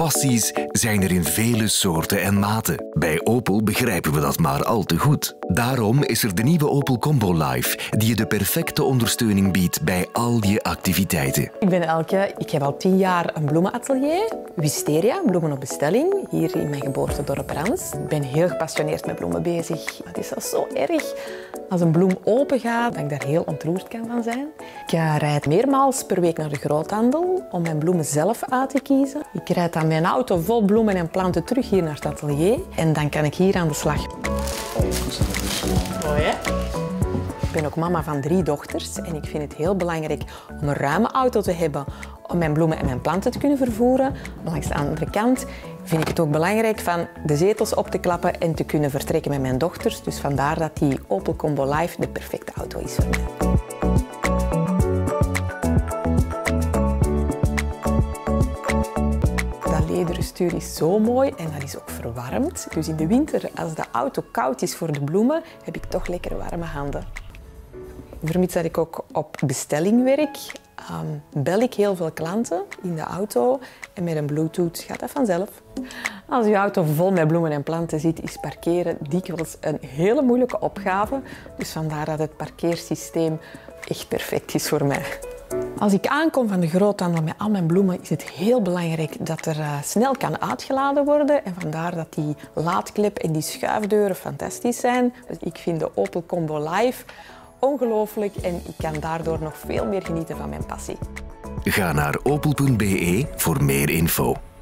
Passies zijn er in vele soorten en maten. Bij Opel begrijpen we dat maar al te goed. Daarom is er de nieuwe Opel Combo Life, die je de perfecte ondersteuning biedt bij al je activiteiten. Ik ben Elke. Ik heb al 10 jaar een bloemenatelier, Wisteria, bloemen op bestelling, hier in mijn geboortedorp Rans. Ik ben heel gepassioneerd met bloemen bezig. Het is zelfs zo erg als een bloem open gaat, dat ik daar heel ontroerd kan van zijn. Ik rijd meermaals per week naar de groothandel om mijn bloemen zelf uit te kiezen. Ik rijd dan mijn auto vol bloemen en planten terug hier naar het atelier en dan kan ik hier aan de slag. Mooi, hè? Ik ben ook mama van 3 dochters en ik vind het heel belangrijk om een ruime auto te hebben om mijn bloemen en mijn planten te kunnen vervoeren. Maar langs de andere kant vind ik het ook belangrijk van de zetels op te klappen en te kunnen vertrekken met mijn dochters. Dus vandaar dat die Opel Combo Life de perfecte auto is voor mij. Dat lederen stuur is zo mooi en dat is ook verwarmd. Dus in de winter, als de auto koud is voor de bloemen, heb ik toch lekker warme handen. Vermits dat ik ook op bestelling werk, bel ik heel veel klanten in de auto en met een Bluetooth gaat dat vanzelf. Als je auto vol met bloemen en planten zit, is parkeren dikwijls een hele moeilijke opgave. Dus vandaar dat het parkeersysteem echt perfect is voor mij. Als ik aankom van de groothandel met al mijn bloemen, is het heel belangrijk dat er snel kan uitgeladen worden. En vandaar dat die laadklep en die schuifdeuren fantastisch zijn. Dus ik vind de Opel Combo Life ongelooflijk en ik kan daardoor nog veel meer genieten van mijn passie. Ga naar opel.be voor meer info.